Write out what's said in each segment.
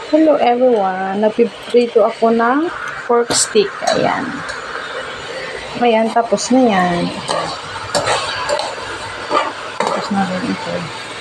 Hello everyone, napiprito ako ng pork stick. Ayan. Ayan, tapos na yan. Tapos na rin ito.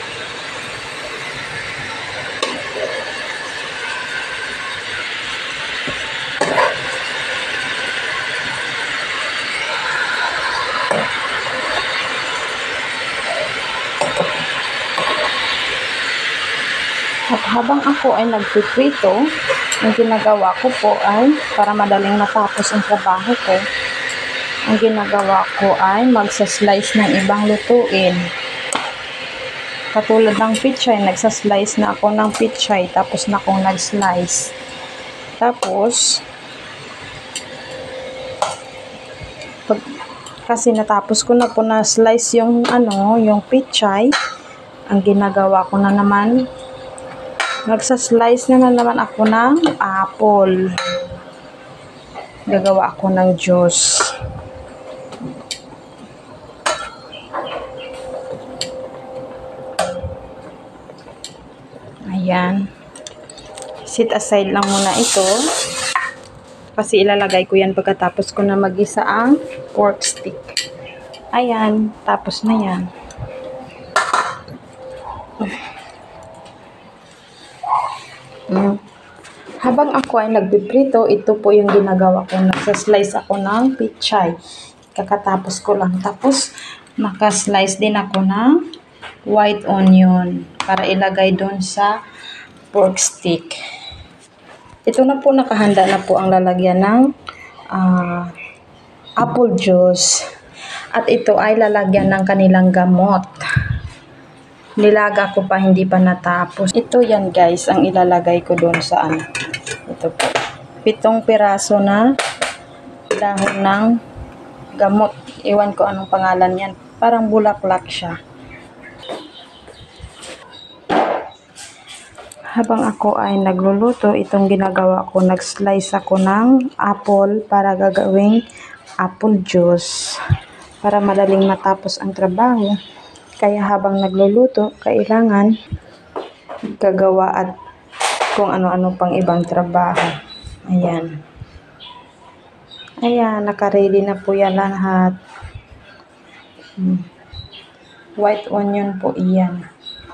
At habang ako ay nagpiprito, ang ginagawa ko po ay, para madaling matapos ang trabaho ko, ang ginagawa ko ay magsaslice ng ibang lutuin. Katulad ng pichay, nagsaslice na ako ng pichay, tapos na akong nag-slice. Tapos, kasi natapos ko na po na slice yung yung pichay, ang ginagawa ko na naman, nagsaslice na naman ako ng apple. Gagawa ako ng juice. Ayan. Set aside lang muna ito. Kasi ilalagay ko yan pagkatapos ko na mag-isa ang pork stick. Ayan. Tapos na yan. Habang ako ay nagpiprito, ito po yung ginagawa ko. Nagsaslice ako ng pichay. Kakatapos ko lang. Tapos, makaslice din ako ng white onion para ilagay doon sa pork stick. Ito na po, nakahanda na po ang lalagyan ng apple juice. At ito ay lalagyan ng kanilang gamot. Nilaga ko pa, hindi pa natapos. Ito yan guys, ang ilalagay ko doon sa ito po. 7 piraso na dahon ng gamot. Iwan ko anong pangalan yan. Parang bulaklak siya. Habang ako ay nagluluto, itong ginagawa ko, nag-slice ako ng apple para gagawing apple juice. Para madaling matapos ang trabaho. Kaya habang nagluluto, kailangan gagawa at kung ano-ano pang ibang trabaho. Ayan. Ayan, naka-ready na po yan lahat. White onion po iyan.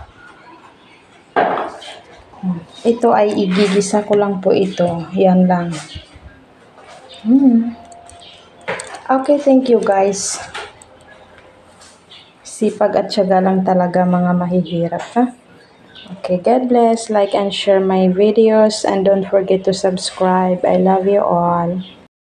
Ito ay igigisa ko lang po ito. Yan lang. Okay, thank you guys. Sipag at tiyaga lang talaga mga mahihirap, ha? Okay, God bless. Like and share my videos and don't forget to subscribe. I love you all.